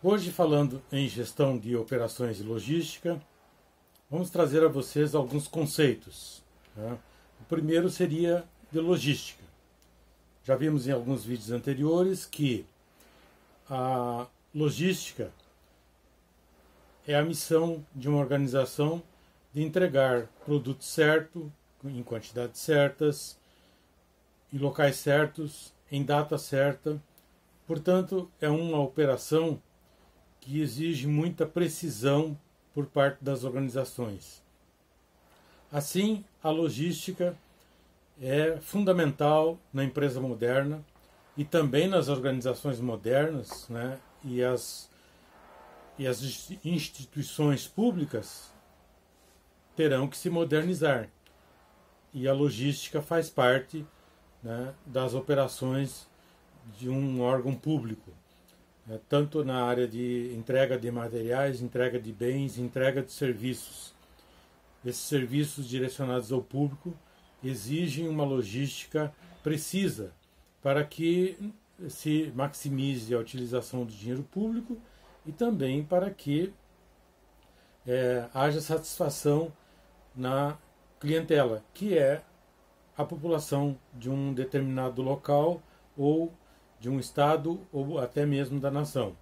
Hoje, falando em gestão de operações e logística, vamos trazer a vocês alguns conceitos. Tá? O primeiro seria de logística. Já vimos em alguns vídeos anteriores que a logística é a missão de uma organização de entregar produto certo, em quantidades certas, em locais certos, em data certa. Portanto, é uma operação que exige muita precisão por parte das organizações. Assim, a logística é fundamental na empresa moderna e também nas organizações modernas, né? E as instituições públicas terão que se modernizar. E a logística faz parte, né, das operações de um órgão público, tanto na área de entrega de materiais, entrega de bens, entrega de serviços. Esses serviços direcionados ao público exigem uma logística precisa para que se maximize a utilização do dinheiro público e também para que haja satisfação na clientela, que é a população de um determinado local ou de um estado ou até mesmo da nação.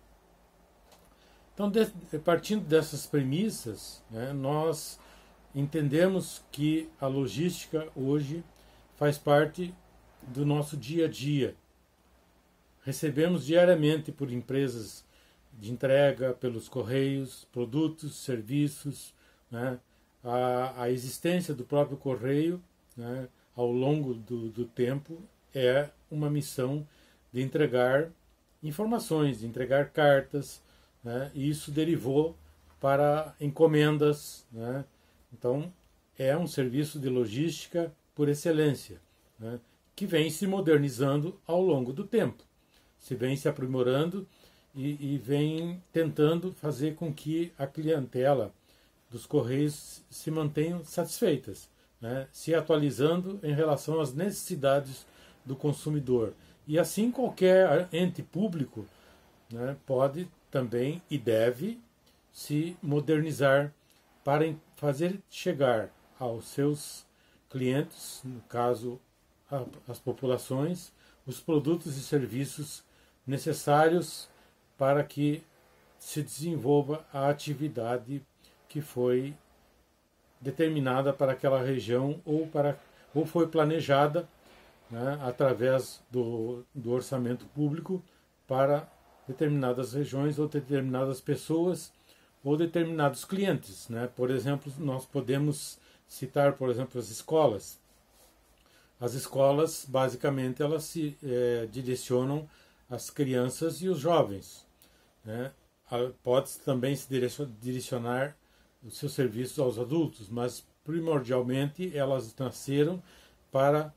Então, partindo dessas premissas, né, nós entendemos que a logística hoje faz parte do nosso dia a dia. Recebemos diariamente por empresas de entrega, pelos correios, produtos, serviços, né, a existência do próprio correio, né, ao longo do tempo é uma missão de entregar informações, de entregar cartas, né, e isso derivou para encomendas, né. Então, é um serviço de logística por excelência, né, que vem se modernizando ao longo do tempo, se vem se aprimorando e vem tentando fazer com que a clientela dos Correios se mantenham satisfeitas, né, se atualizando em relação às necessidades do consumidor. E assim qualquer ente público, né, pode também e deve se modernizar para fazer chegar aos seus clientes, no caso as populações, os produtos e serviços necessários para que se desenvolva a atividade que foi determinada para aquela região ou foi planejada, né, através do orçamento público para determinadas regiões ou determinadas pessoas ou determinados clientes, né? Por exemplo, nós podemos citar, por exemplo, as escolas. As escolas, basicamente, elas se direcionam às crianças e os jovens, né? Pode também se direcionar os seus serviços aos adultos, mas primordialmente elas nasceram para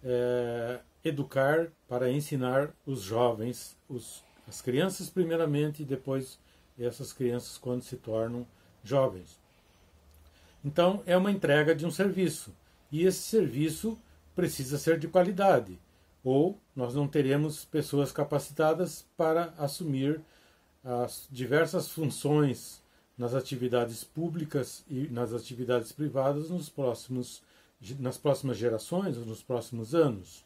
educar, para ensinar os jovens, as crianças primeiramente e depois essas crianças quando se tornam jovens. Então é uma entrega de um serviço e esse serviço precisa ser de qualidade ou nós não teremos pessoas capacitadas para assumir as diversas funções nas atividades públicas e nas atividades privadas nas próximas gerações ou nos próximos anos.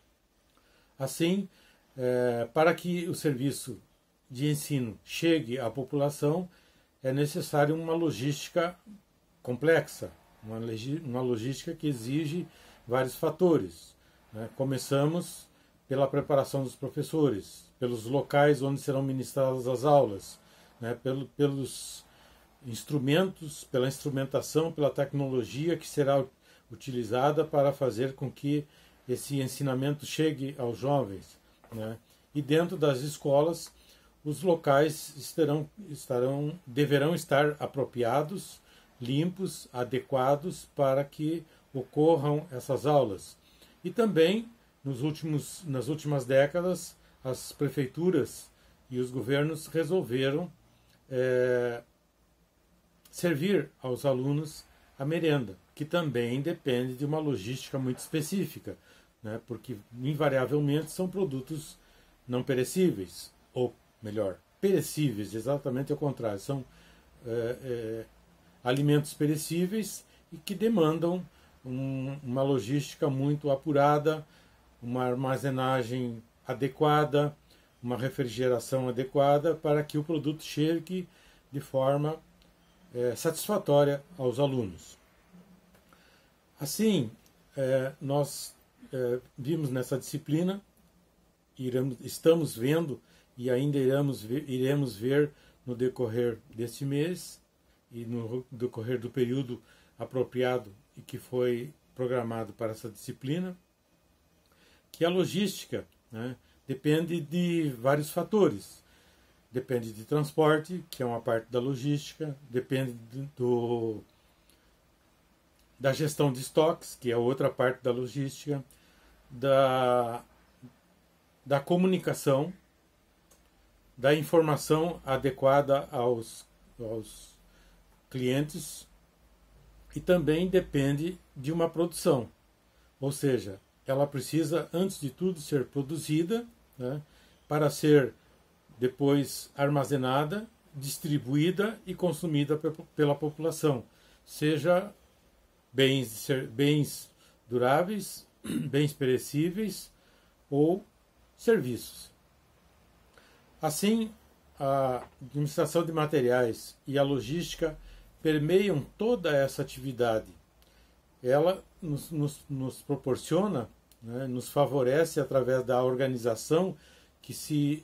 Assim, para que o serviço de ensino chegue à população, é necessário uma logística complexa, uma logística que exige vários fatores, né? Começamos pela preparação dos professores, pelos locais onde serão ministradas as aulas, né? Pelos instrumentos, pela instrumentação, pela tecnologia que será utilizada para fazer com que esse ensinamento chegue aos jovens, né? E dentro das escolas, os locais deverão estar apropriados, limpos, adequados para que ocorram essas aulas. E também, nas últimas décadas, as prefeituras e os governos resolveram servir aos alunos a merenda, que também depende de uma logística muito específica, né, porque invariavelmente são produtos não perecíveis, ou melhor, perecíveis, exatamente ao contrário. São alimentos perecíveis e que demandam uma logística muito apurada, uma armazenagem adequada, uma refrigeração adequada para que o produto chegue de forma satisfatória aos alunos. Assim, nós vimos nessa disciplina, estamos vendo e ainda iremos ver no decorrer deste mês e no decorrer do período apropriado e que foi programado para essa disciplina, que a logística, né, depende de vários fatores. Depende de transporte, que é uma parte da logística, depende da gestão de estoques, que é outra parte da logística, da comunicação, da informação adequada aos clientes, e também depende de uma produção. Ou seja, ela precisa, antes de tudo, ser produzida, né, para ser depois armazenada, distribuída e consumida pela população, seja bens duráveis, bens perecíveis ou serviços. Assim, a administração de materiais e a logística permeiam toda essa atividade. Ela nos proporciona, né, nos favorece através da organização que se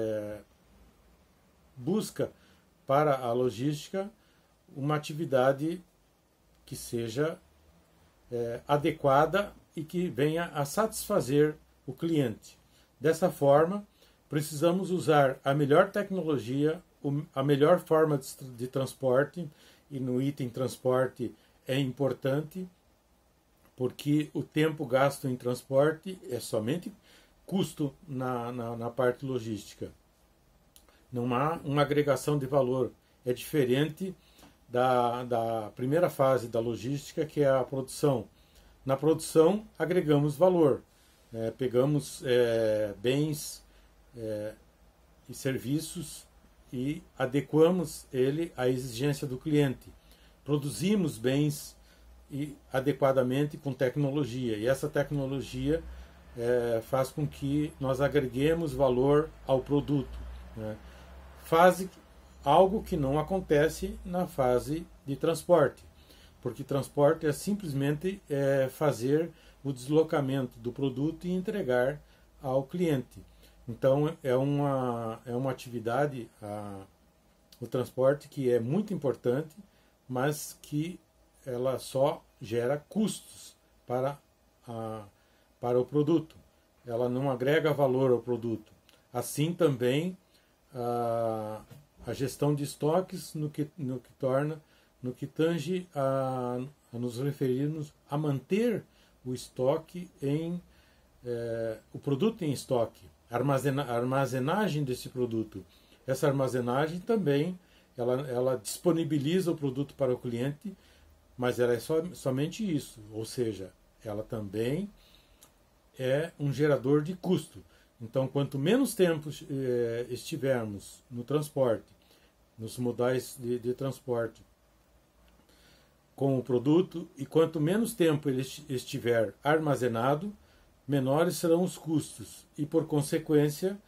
busca para a logística uma atividade que seja adequada e que venha a satisfazer o cliente. Dessa forma, precisamos usar a melhor tecnologia, a melhor forma de transporte, e no item transporte é importante, porque o tempo gasto em transporte é somente custo na parte logística. Não há uma agregação de valor. É diferente da primeira fase da logística, que é a produção. Na produção, agregamos valor. Pegamos bens e serviços e adequamos ele à exigência do cliente. Produzimos bens adequadamente com tecnologia. E essa tecnologia faz com que nós agreguemos valor ao produto, né? Faz algo que não acontece na fase de transporte, porque transporte é simplesmente fazer o deslocamento do produto e entregar ao cliente. Então é uma atividade, o transporte, que é muito importante, mas que ela só gera custos para o produto. Ela não agrega valor ao produto. Assim também a gestão de estoques no que tange a nos referirmos a manter o estoque o produto em estoque, a armazenagem desse produto. Essa armazenagem também ela disponibiliza o produto para o cliente, mas ela é somente isso, ou seja, ela também é um gerador de custo. Então, quanto menos tempo estivermos no transporte, nos modais de transporte com o produto, e quanto menos tempo ele estiver armazenado, menores serão os custos e, por consequência,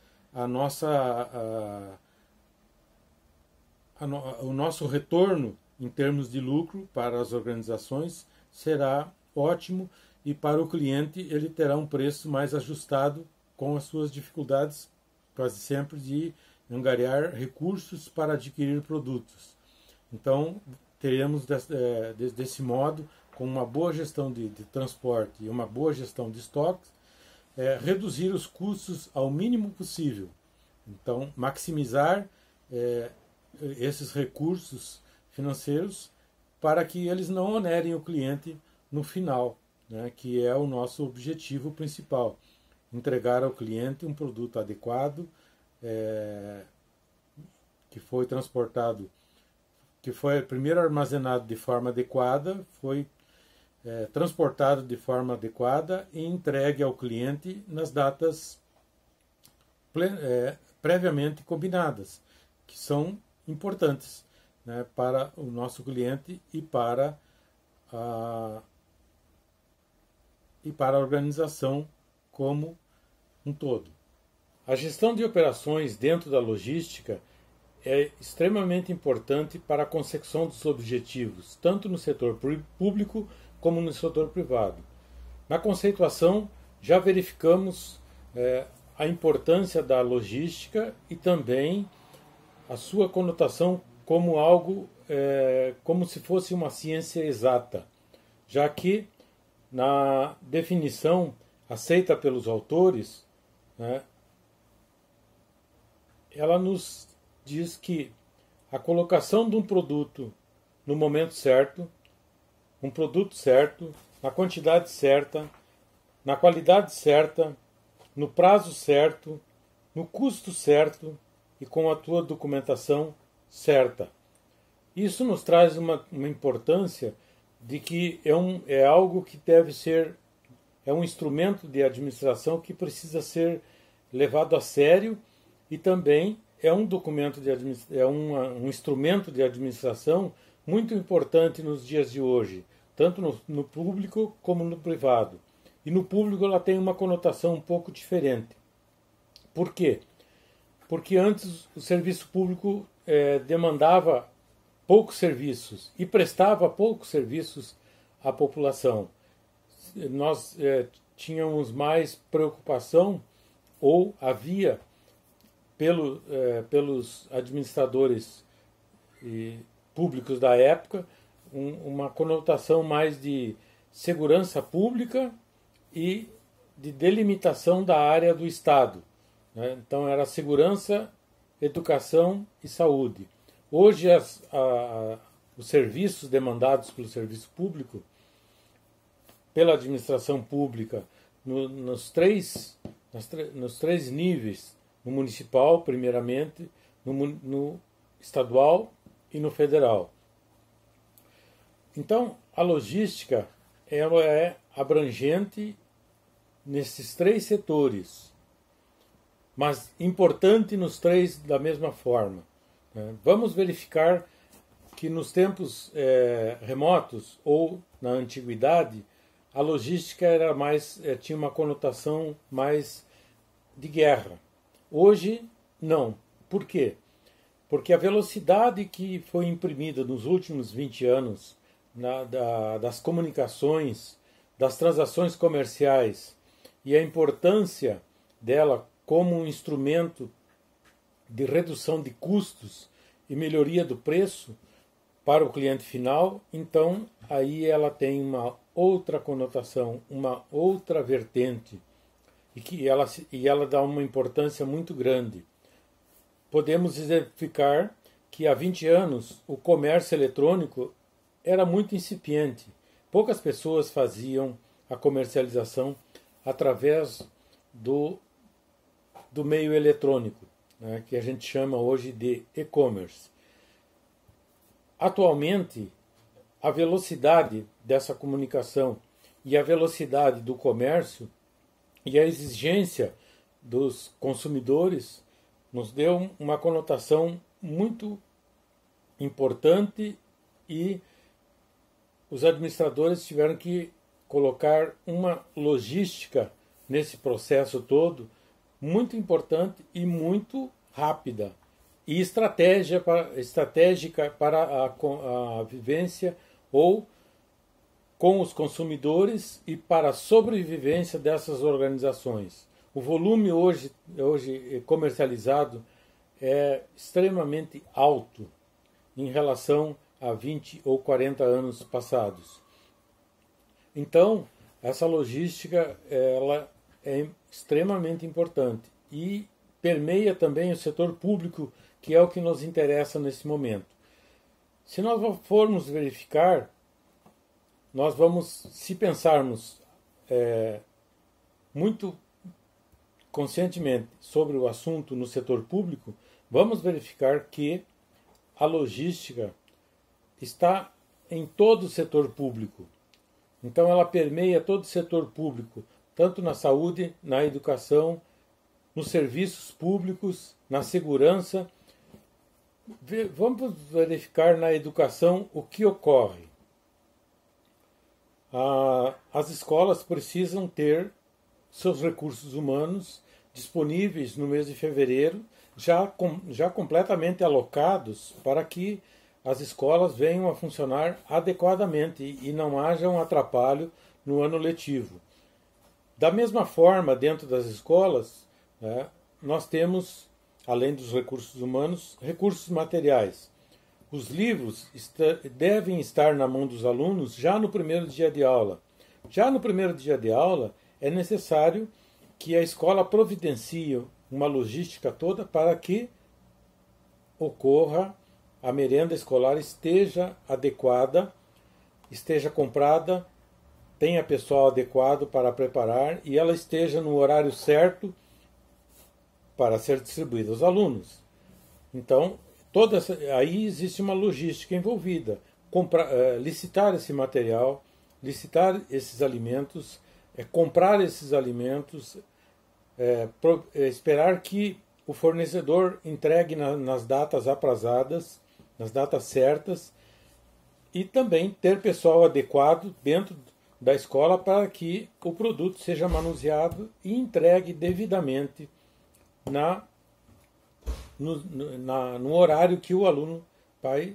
o nosso retorno em termos de lucro para as organizações será ótimo, e para o cliente ele terá um preço mais ajustado com as suas dificuldades quase sempre de angariar recursos para adquirir produtos. Então, teremos desse modo, com uma boa gestão de transporte e uma boa gestão de estoques, reduzir os custos ao mínimo possível. Então, maximizar esses recursos financeiros para que eles não onerem o cliente no final, né, que é o nosso objetivo principal: entregar ao cliente um produto adequado, que foi transportado, que foi primeiro armazenado de forma adequada, foi transportado de forma adequada e entregue ao cliente nas datas previamente combinadas. que são importantes, né, para o nosso cliente e para a organização como um todo. A gestão de operações dentro da logística é extremamente importante para a consecução dos objetivos, tanto no setor público como no setor privado. Na conceituação, já verificamos a importância da logística e também a sua conotação como algo, como se fosse uma ciência exata, já que na definição aceita pelos autores, né, ela nos diz que a colocação de um produto no momento certo, um produto certo, na quantidade certa, na qualidade certa, no prazo certo, no custo certo e com a tua documentação certa. Isso nos traz uma importância de que é algo que deve ser, é um instrumento de administração que precisa ser levado a sério e também é um documento um instrumento de administração muito importante nos dias de hoje, tanto no público como no privado. E no público ela tem uma conotação um pouco diferente. Por quê? Porque antes o serviço público demandava poucos serviços e prestava poucos serviços à população. Nós tínhamos mais preocupação, ou havia pelos administradores públicos da época uma conotação mais de segurança pública e de delimitação da área do Estado, né? Então era segurança, educação e saúde. Hoje os serviços demandados pelo serviço público, pela administração pública, nos três níveis, no municipal, primeiramente, no estadual e no federal. Então, a logística ela é abrangente nesses três setores, mas importante nos três da mesma forma. Vamos verificar que nos tempos remotos ou na antiguidade, a logística era tinha uma conotação mais de guerra. Hoje, não. Por quê? Porque a velocidade que foi imprimida nos últimos 20 anos das comunicações, das transações comerciais e a importância dela como um instrumento de redução de custos e melhoria do preço para o cliente final, então aí ela tem uma outra conotação, uma outra vertente, e ela dá uma importância muito grande. Podemos exemplificar que há 20 anos o comércio eletrônico era muito incipiente. Poucas pessoas faziam a comercialização através do meio eletrônico, né, que a gente chama hoje de e-commerce. Atualmente, a velocidade dessa comunicação e a velocidade do comércio e a exigência dos consumidores nos deu uma conotação muito importante e os administradores tiveram que colocar uma logística nesse processo todo muito importante e muito rápida e estratégica para a vivência ou com os consumidores e para a sobrevivência dessas organizações. O volume hoje comercializado é extremamente alto em relação a 20 ou 40 anos passados. Então, essa logística ela é extremamente importante e permeia também o setor público, que é o que nos interessa nesse momento. Se nós formos verificar, nós vamos, se pensarmos muito conscientemente sobre o assunto no setor público, vamos verificar que a logística está em todo o setor público. Então ela permeia todo o setor público, tanto na saúde, na educação, nos serviços públicos, na segurança Vamos verificar na educação o que ocorre. As escolas precisam ter seus recursos humanos disponíveis no mês de fevereiro, já completamente alocados para que as escolas venham a funcionar adequadamente e não haja um atrapalho no ano letivo. Da mesma forma, dentro das escolas, né, nós temos, além dos recursos humanos, recursos materiais. Os livros devem estar na mão dos alunos já no primeiro dia de aula. Já no primeiro dia de aula, é necessário que a escola providencie uma logística toda para que ocorra, a merenda escolar esteja adequada, esteja comprada, tenha pessoal adequado para preparar e ela esteja no horário certo para ser distribuída aos alunos. Então, aí existe uma logística envolvida. Licitar esse material, licitar esses alimentos, comprar esses alimentos, esperar que o fornecedor entregue nas datas aprazadas, nas datas certas, e também ter pessoal adequado dentro da escola para que o produto seja manuseado e entregue devidamente no horário que o aluno vai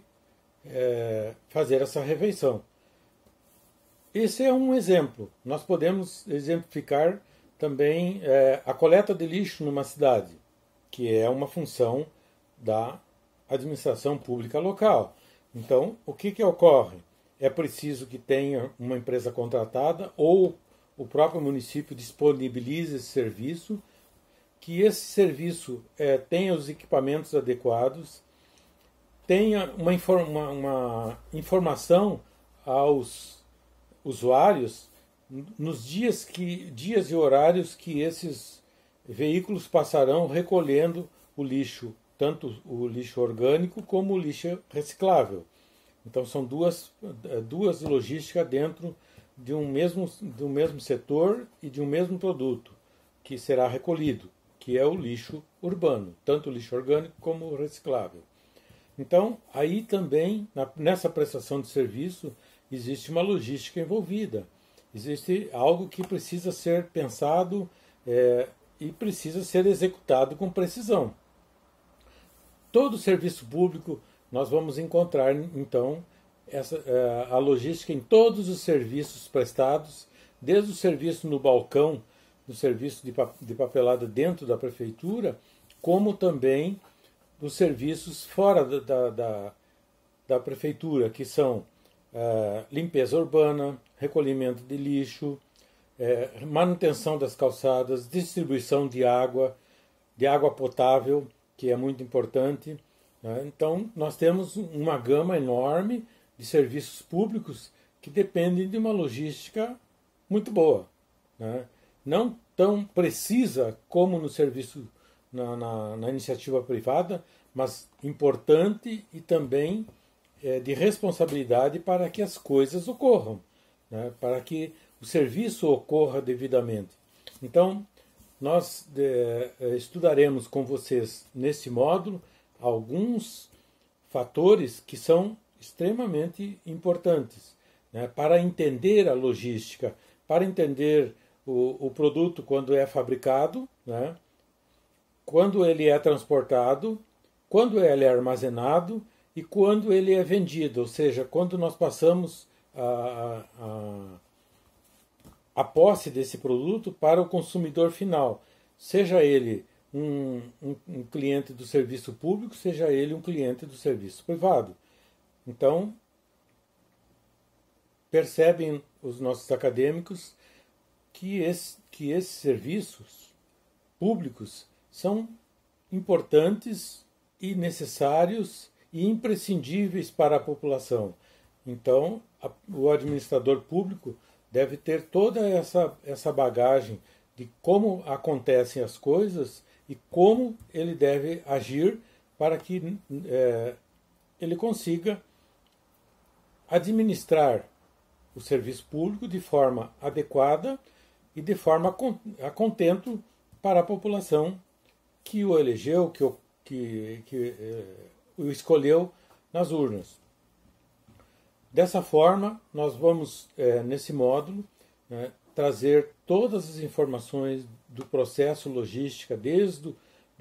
fazer essa refeição. Esse é um exemplo. Nós podemos exemplificar também a coleta de lixo numa cidade, que é uma função da administração pública local. Então, o que ocorre? É preciso que tenha uma empresa contratada ou o próprio município disponibilize esse serviço, que esse serviço tenha os equipamentos adequados, tenha uma informação aos usuários nos dias e horários que esses veículos passarão recolhendo o lixo, tanto o lixo orgânico como o lixo reciclável. Então são duas logísticas dentro de um mesmo setor e de um mesmo produto que será recolhido, que é o lixo urbano, tanto o lixo orgânico como o reciclável. Então, aí também, nessa prestação de serviço, existe uma logística envolvida. Existe algo que precisa ser pensado e precisa ser executado com precisão. Todo serviço público, nós vamos encontrar, então, a logística em todos os serviços prestados, desde o serviço no balcão, do serviço de papelada dentro da prefeitura, como também dos serviços fora da prefeitura, que são limpeza urbana, recolhimento de lixo, manutenção das calçadas, distribuição de água potável, que é muito importante. Né? Então, nós temos uma gama enorme de serviços públicos que dependem de uma logística muito boa. Né? Não tão precisa como no serviço, na iniciativa privada, mas importante e também de responsabilidade para que as coisas ocorram, né? Para que o serviço ocorra devidamente. Então, nós estudaremos com vocês nesse módulo alguns fatores que são extremamente importantes, né? Para entender a logística, para entender o produto quando é fabricado, né? Quando ele é transportado, quando ele é armazenado e quando ele é vendido, ou seja, quando nós passamos a posse desse produto para o consumidor final, seja ele um cliente do serviço público, seja ele um cliente do serviço privado. Então, percebem os nossos acadêmicos que esses serviços públicos são importantes e necessários e imprescindíveis para a população. Então, o administrador público deve ter toda essa bagagem de como acontecem as coisas e como ele deve agir para que ele consiga administrar o serviço público de forma adequada e de forma a contento para a população que o elegeu, que o escolheu nas urnas. Dessa forma, nós vamos, nesse módulo, né, trazer todas as informações do processo logística, desde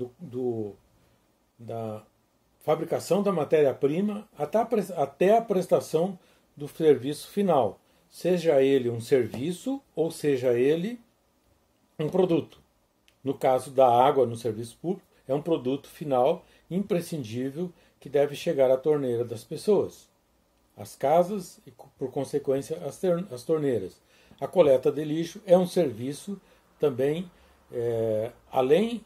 da fabricação da matéria-prima até a prestação do serviço final, seja ele um serviço ou seja ele um produto. No caso da água no serviço público, é um produto final imprescindível que deve chegar à torneira das pessoas, às casas e, por consequência, às torneiras. A coleta de lixo é um serviço também, além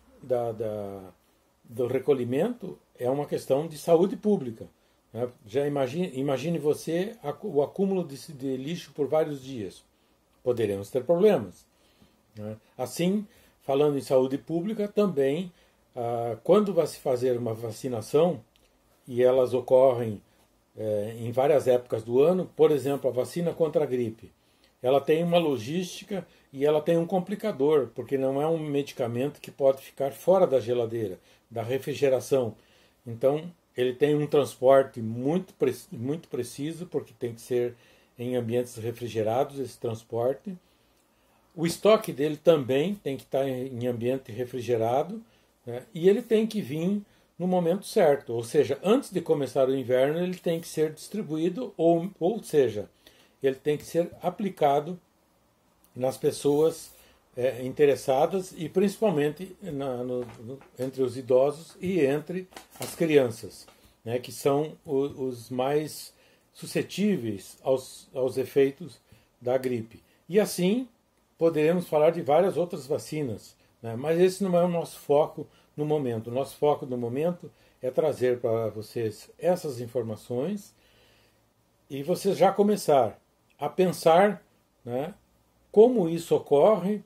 do recolhimento, é uma questão de saúde pública. Né? Já imagine você o acúmulo de lixo por vários dias. Poderemos ter problemas. Né? Assim, falando em saúde pública, também, quando vai se fazer uma vacinação, e elas ocorrem em várias épocas do ano, por exemplo, a vacina contra a gripe, ela tem uma logística e ela tem um complicador, porque não é um medicamento que pode ficar fora da geladeira, da refrigeração. Então, ele tem um transporte muito preciso, porque tem que ser em ambientes refrigerados esse transporte. O estoque dele também tem que estar em ambiente refrigerado, né? E ele tem que vir no momento certo, ou seja, antes de começar o inverno ele tem que ser distribuído, ou seja, ele tem que ser aplicado nas pessoas interessadas e principalmente entre os idosos e entre as crianças, né, que são os mais suscetíveis aos efeitos da gripe. E assim poderemos falar de várias outras vacinas, né, mas esse não é o nosso foco no momento. O nosso foco no momento é trazer para vocês essas informações e vocês já começar a pensar, né, como isso ocorre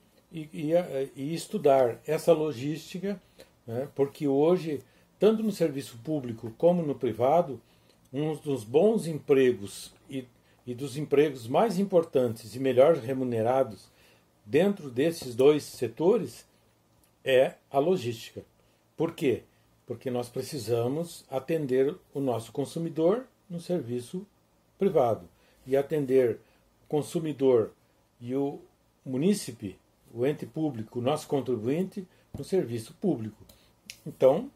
e estudar essa logística, né, porque hoje, tanto no serviço público como no privado, um dos bons empregos e dos empregos mais importantes e melhor remunerados dentro desses dois setores é a logística. Por quê? Porque nós precisamos atender o nosso consumidor no serviço privado e atender o consumidor e o munícipe, o ente público, o nosso contribuinte, no serviço público. Então,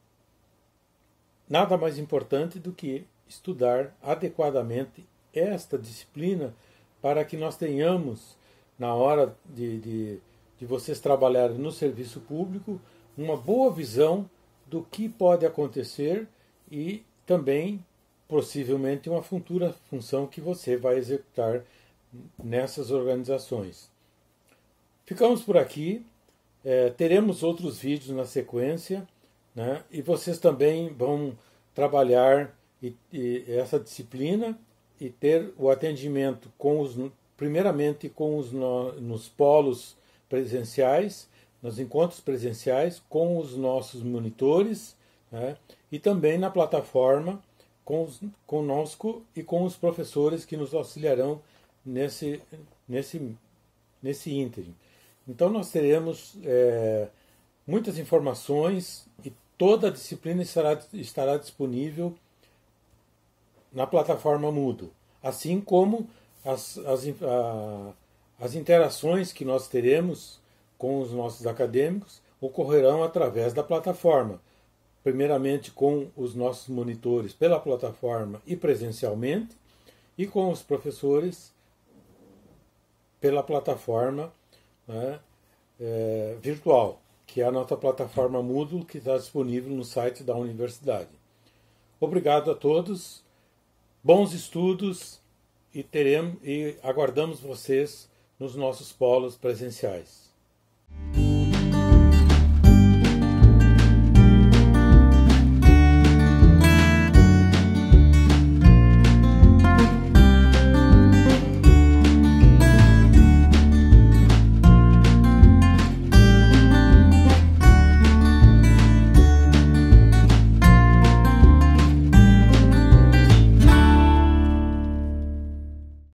nada mais importante do que estudar adequadamente esta disciplina para que nós tenhamos, na hora de vocês trabalharem no serviço público, uma boa visão do que pode acontecer e também, possivelmente, uma futura função que você vai executar nessas organizações. Ficamos por aqui, teremos outros vídeos na sequência, né, e vocês também vão trabalhar essa disciplina e ter o atendimento primeiramente nos polos presenciais, nos encontros presenciais, com os nossos monitores, né, e também na plataforma conosco e com os professores que nos auxiliarão nesse ínterim. Então nós teremos muitas informações e toda a disciplina estará disponível na plataforma Moodle, assim como as interações que nós teremos com os nossos acadêmicos ocorrerão através da plataforma, primeiramente com os nossos monitores pela plataforma e presencialmente, e com os professores pela plataforma, né, virtual, que é a nossa plataforma Moodle, que está disponível no site da universidade. Obrigado a todos, bons estudos e aguardamos vocês nos nossos polos presenciais.